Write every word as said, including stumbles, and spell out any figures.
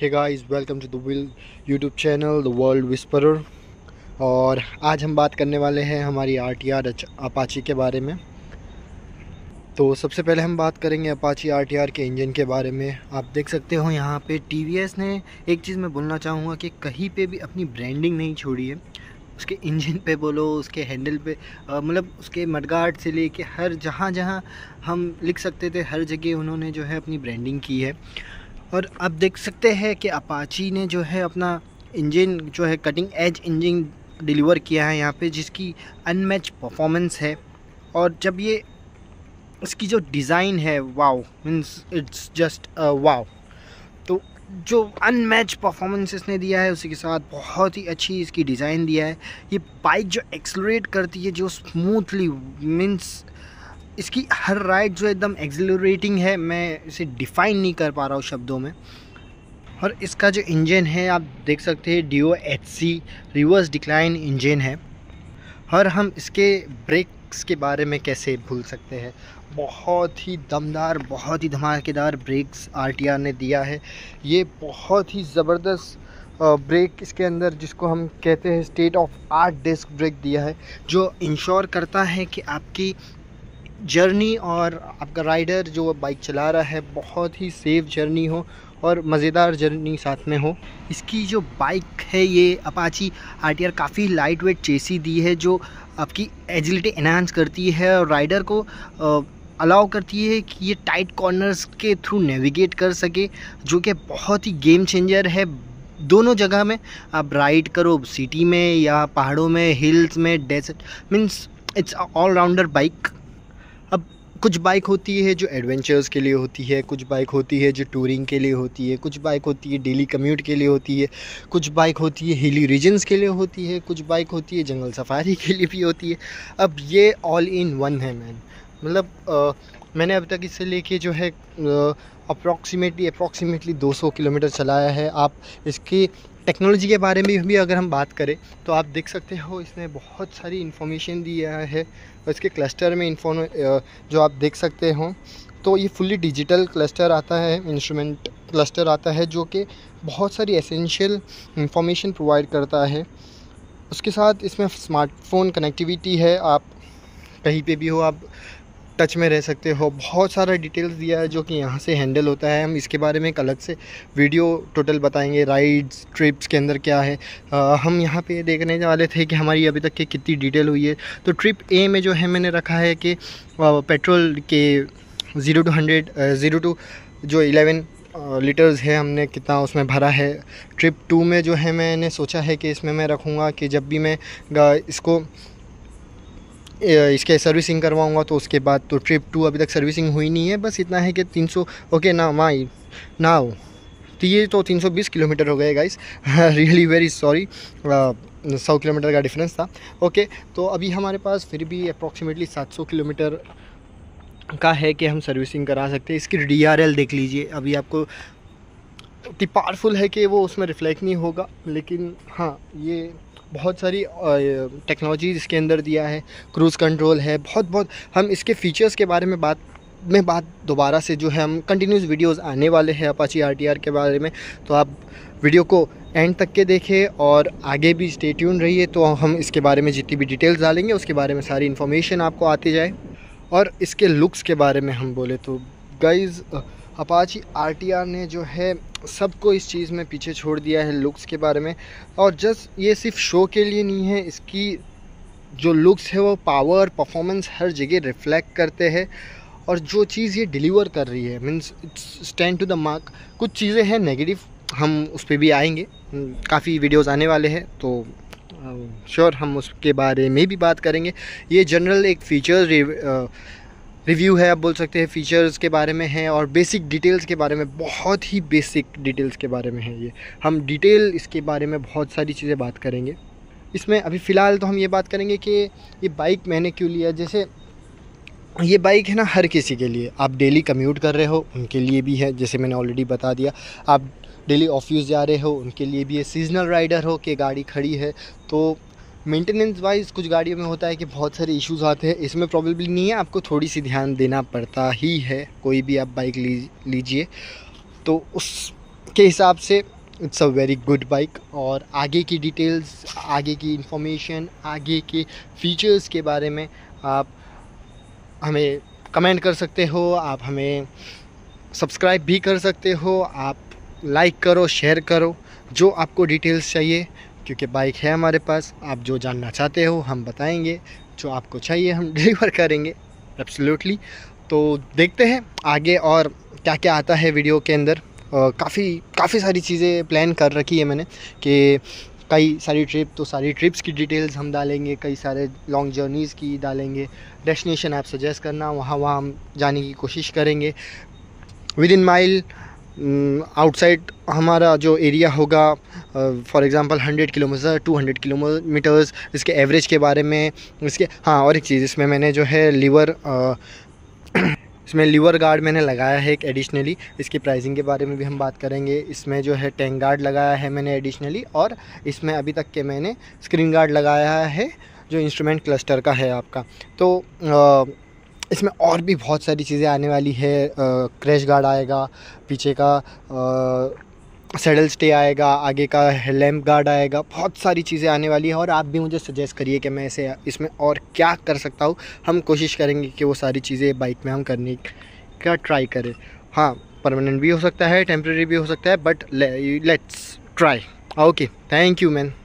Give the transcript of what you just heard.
Hey guys, welcome to the will YouTube channel the world whisperer. और आज हम बात करने वाले हैं हमारी आर टी आर अपाची के बारे में। तो सबसे पहले हम बात करेंगे अपाची आर टी आर के इंजन के बारे में। आप देख सकते हो यहाँ पे टी वी एस ने, एक चीज़ मैं बोलना चाहूँगा कि कहीं पे भी अपनी ब्रांडिंग नहीं छोड़ी है। उसके इंजन पे बोलो, उसके हैंडल पे, मतलब उसके मडगार्ड से लेके हर जहाँ जहाँ हम लिख सकते थे, हर जगह उन्होंने जो है अपनी ब्रांडिंग की है। और आप देख सकते हैं कि अपाची ने जो है अपना इंजन जो है कटिंग एज इंजन डिलीवर किया है यहाँ पे, जिसकी अनमैच परफॉर्मेंस है। और जब ये इसकी जो डिज़ाइन है, wow, means it's just wow. तो जो अनमैच परफॉर्मेंस इसने दिया है, उसी के साथ बहुत ही अच्छी इसकी डिज़ाइन दिया है। ये बाइक जो एक्सलरेट करती है, जो स्मूथली, मीन्स इसकी हर राइड जो एकदम एक्सिलरेटिंग है, मैं इसे डिफ़ाइन नहीं कर पा रहा हूँ शब्दों में। और इसका जो इंजन है, आप देख सकते हैं D O H C reverse decline engine है। और हम इसके ब्रेक्स के बारे में कैसे भूल सकते हैं। बहुत ही दमदार, बहुत ही धमाकेदार ब्रेक्स आर टी आर ने दिया है। ये बहुत ही ज़बरदस्त ब्रेक इसके अंदर, जिसको हम कहते हैं state of art disc brake दिया है, जो इंश्योर करता है कि आपकी जर्नी और आपका राइडर जो बाइक चला रहा है, बहुत ही सेफ जर्नी हो और मज़ेदार जर्नी साथ में हो। इसकी जो बाइक है, ये अपाची आर टी आर काफ़ी लाइट वेट चेसी दी है, जो आपकी एजिलिटी एनहांस करती है और राइडर को अलाउ करती है कि ये टाइट कॉर्नर्स के थ्रू नेविगेट कर सके, जो कि बहुत ही गेम चेंजर है। दोनों जगह में आप राइड करो, सिटी में या पहाड़ों में, हिल्स में, desert, means it's all rounder bike. अब कुछ बाइक होती है जो एडवेंचर्स के लिए होती है, कुछ बाइक होती है जो टूरिंग के लिए होती है, कुछ बाइक होती है डेली कम्यूट के लिए होती है, कुछ बाइक होती है हिली रीजन्स के लिए होती है, कुछ बाइक होती है जंगल सफारी के लिए भी होती है। अब ये ऑल इन वन है मैन, मतलब मैंने अब तक इससे लेके जो है अप्रॉक्सीमेटली अप्रॉक्सीमेटली दो सौ किलोमीटर चलाया है। आप इसकी टेक्नोलॉजी के बारे में भी अगर हम बात करें तो आप देख सकते हो इसने बहुत सारी इन्फॉर्मेशन दिया है। इसके क्लस्टर में इन्फॉर्म जो आप देख सकते हो, तो ये फुल्ली डिजिटल क्लस्टर आता है, इंस्ट्रूमेंट क्लस्टर आता है, जो कि बहुत सारी एसेंशियल इंफॉर्मेशन प्रोवाइड करता है। उसके साथ इसमें स्मार्टफोन कनेक्टिविटी है, आप कहीं पे भी हो आप टच में रह सकते हो। बहुत सारा डिटेल्स दिया है जो कि यहाँ से हैंडल होता है। हम इसके बारे में एक अलग से वीडियो टोटल बताएंगे, राइड्स ट्रिप्स के अंदर क्या है। आ, हम यहाँ पे देखने वाले थे कि हमारी अभी तक की कितनी डिटेल हुई है। तो ट्रिप ए में जो है मैंने रखा है कि पेट्रोल के zero two hundred zero two जो इलेवन लीटर्स है, हमने कितना उसमें भरा है। ट्रिप टू में जो है मैंने सोचा है कि इसमें मैं रखूँगा कि जब भी मैं इसको इसके सर्विसिंग करवाऊंगा, तो उसके बाद तो ट्रिप टू अभी तक सर्विसिंग हुई नहीं है। बस इतना है कि तीन सौ ओके ना माई नाउ तो ये तो तीन सौ बीस किलोमीटर हो गए गाइस, रियली वेरी सॉरी, सौ किलोमीटर का डिफरेंस था। ओके, तो अभी हमारे पास फिर भी अप्रॉक्सीमेटली सात सौ किलोमीटर का है कि हम सर्विसिंग करा सकते हैं। इसकी डी आर एल देख लीजिए, अभी आपको इतनी पावरफुल है कि वो उसमें रिफ्लेक्ट नहीं होगा, लेकिन हाँ, ये बहुत सारी टेक्नोलॉजी इसके अंदर दिया है। क्रूज़ कंट्रोल है, बहुत बहुत हम इसके फीचर्स के बारे में बात में बात दोबारा से जो है हम कंटिन्यूस वीडियोस आने वाले हैं अपाची आर टी आर के बारे में। तो आप वीडियो को एंड तक के देखें और आगे भी स्टे ट्यून रहिए, तो हम इसके बारे में जितनी भी डिटेल्स डालेंगे उसके बारे में सारी इन्फॉर्मेशन आपको आती जाए। और इसके लुक्स के बारे में हम बोले तो guys, Apache R T R ने जो है सबको इस चीज़ में पीछे छोड़ दिया है लुक्स के बारे में। और जस्ट ये सिर्फ शो के लिए नहीं है, इसकी जो लुक्स है वो पावर परफॉर्मेंस हर जगह रिफ्लेक्ट करते हैं। और जो चीज़ ये डिलीवर कर रही है, means it's stand to the mark. कुछ चीज़ें हैं नेगेटिव, हम उस पर भी आएंगे, काफ़ी वीडियोस आने वाले हैं, तो श्योर हम उसके बारे में भी बात करेंगे। ये जनरल एक फीचर रिव्यू है, आप बोल सकते हैं, फीचर्स के बारे में है और बेसिक डिटेल्स के बारे में, बहुत ही बेसिक डिटेल्स के बारे में है ये। हम डिटेल इसके बारे में बहुत सारी चीज़ें बात करेंगे इसमें। अभी फ़िलहाल तो हम ये बात करेंगे कि ये बाइक मैंने क्यों लिया। जैसे ये बाइक है ना, हर किसी के लिए, आप डेली कम्यूट कर रहे हो उनके लिए भी है, जैसे मैंने ऑलरेडी बता दिया। आप डेली ऑफिस जा रहे हो उनके लिए भी है। सीजनल राइडर हो कि गाड़ी खड़ी है, तो मेंटेनेंस वाइज कुछ गाड़ियों में होता है कि बहुत सारे इश्यूज़ आते हैं, इसमें प्रॉब्लम नहीं है, आपको थोड़ी सी ध्यान देना पड़ता ही है। कोई भी आप बाइक ली लीजिए तो उस के हिसाब से it's a very good bike. और आगे की डिटेल्स, आगे की इंफॉर्मेशन, आगे के फीचर्स के बारे में आप हमें कमेंट कर सकते हो, आप हमें सब्सक्राइब भी कर सकते हो, आप लाइक करो, शेयर करो, जो आपको डिटेल्स चाहिए, क्योंकि बाइक है हमारे पास। आप जो जानना चाहते हो हम बताएंगे, जो आपको चाहिए हम डिलीवर करेंगे एब्सोल्युटली। तो देखते हैं आगे और क्या क्या आता है वीडियो के अंदर। काफ़ी काफ़ी सारी चीज़ें प्लान कर रखी है मैंने कि कई सारी ट्रिप, तो सारी ट्रिप्स की डिटेल्स हम डालेंगे, कई सारे लॉन्ग जर्नीज़ की डालेंगे, डेस्टिनेशन आप सजेस्ट करना, वहाँ वहाँ हम जाने की कोशिश करेंगे। विद इन माइल आउटसाइड हमारा जो एरिया होगा, for example hundred kilometre to hundred kilometres, इसके एवरेज के बारे में। इसके हाँ, और एक चीज़, इसमें मैंने जो है लीवर इसमें लीवर गार्ड मैंने लगाया है एक एडिशनली, इसकी प्राइसिंग के बारे में भी हम बात करेंगे। इसमें जो है टैंक गार्ड लगाया है मैंने एडिशनली, और इसमें अभी तक के मैंने स्क्रीन गार्ड लगाया है जो इंस्ट्रूमेंट क्लस्टर का है आपका। तो आ, इसमें और भी बहुत सारी चीज़ें आने वाली है। क्रैश गार्ड आएगा, पीछे का सैडल स्टे आएगा, आगे का लैम्प गार्ड आएगा, बहुत सारी चीज़ें आने वाली है। और आप भी मुझे सजेस्ट करिए कि मैं इसे इसमें और क्या कर सकता हूँ। हम कोशिश करेंगे कि वो सारी चीज़ें बाइक में हम करने का ट्राई करें। हाँ, परमानेंट भी हो सकता है, टेम्प्रेरी भी हो सकता है, but let's try. Okay, thank you man.